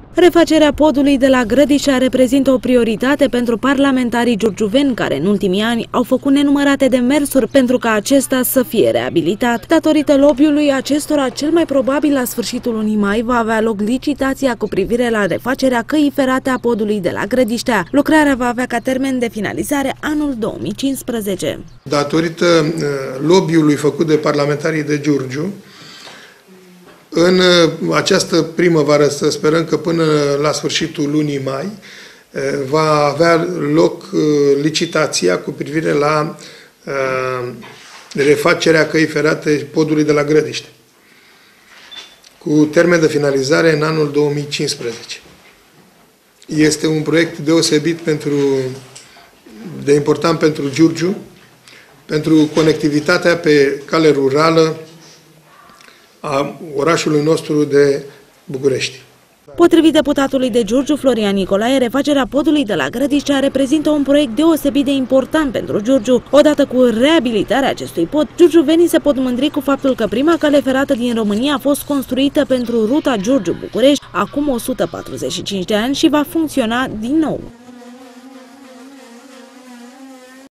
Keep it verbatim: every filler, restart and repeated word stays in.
Refacerea podului de la Grădișa reprezintă o prioritate pentru parlamentarii giurgiuveni care în ultimii ani au făcut nenumărate demersuri pentru ca acesta să fie reabilitat. Datorită lobby-ului acestora, cel mai probabil la sfârșitul lunii mai va avea loc licitația cu privire la refacerea căii ferate a podului de la Grădiștea. Lucrarea va avea ca termen de finalizare anul două mii cincisprezece. Datorită lobby-ului făcut de parlamentarii de Giurgiu, în această primăvară, să sperăm că până la sfârșitul lunii mai, va avea loc licitația cu privire la refacerea căii ferate podului de la Grădiște, cu termen de finalizare în anul două mii cincisprezece. Este un proiect deosebit pentru, de important pentru Giurgiu, pentru conectivitatea pe cale rurală a orașului nostru de București. Potrivit deputatului de Giurgiu, Florian Nicolae, refacerea podului de la Grădiștea reprezintă un proiect deosebit de important pentru Giurgiu. Odată cu reabilitarea acestui pod, giurgiuvenii se pot mândri cu faptul că prima cale ferată din România a fost construită pentru ruta Giurgiu-București acum o sută patruzeci și cinci de ani și va funcționa din nou.